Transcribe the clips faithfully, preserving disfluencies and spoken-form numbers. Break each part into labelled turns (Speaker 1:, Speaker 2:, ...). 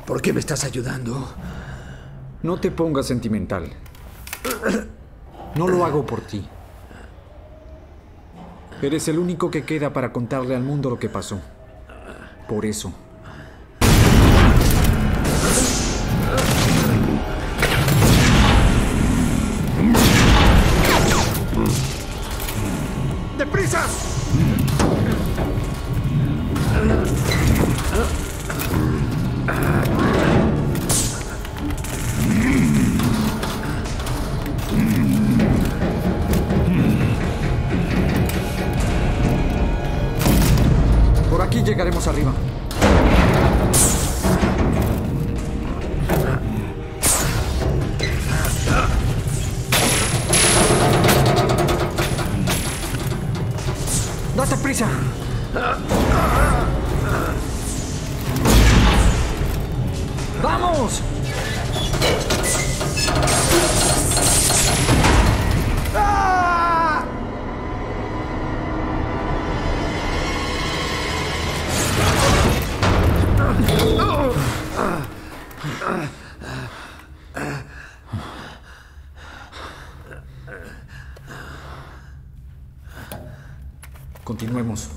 Speaker 1: ¿Por qué me estás ayudando?
Speaker 2: No te pongas sentimental. No lo hago por ti. Eres el único que queda para contarle al mundo lo que pasó. Por eso.
Speaker 1: ¡Deprisa!
Speaker 2: Por aquí llegaremos arriba. ¡Date prisa! ¡Vamos! Continuemos.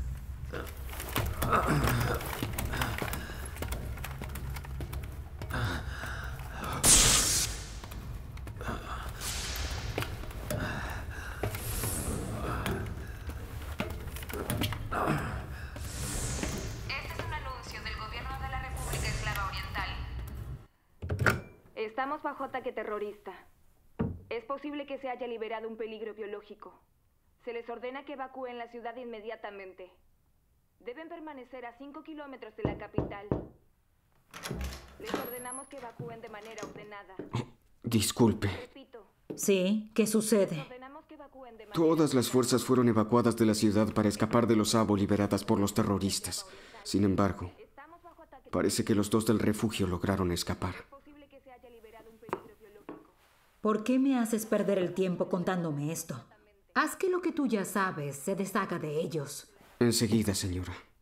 Speaker 3: Estamos bajo ataque terrorista. Es posible que se haya liberado un peligro biológico. Se les ordena que evacúen la ciudad inmediatamente. Deben permanecer a cinco kilómetros de la capital. Les ordenamos que evacúen de manera ordenada.
Speaker 4: Disculpe.
Speaker 3: Repito.
Speaker 5: Sí, ¿qué sucede?
Speaker 3: Les ordenamos que evacúen de manera
Speaker 4: Todas las fuerzas fueron evacuadas de la ciudad para escapar de los Abo liberadas por los terroristas. Sin embargo,
Speaker 3: Estamos bajo ataque.
Speaker 4: parece que los dos del refugio lograron escapar.
Speaker 3: Es posible que se haya liberado un peligro biológico.
Speaker 5: ¿Por qué me haces perder el tiempo contándome esto? Haz que lo que tú ya sabes se deshaga de ellos.
Speaker 4: Enseguida, señora.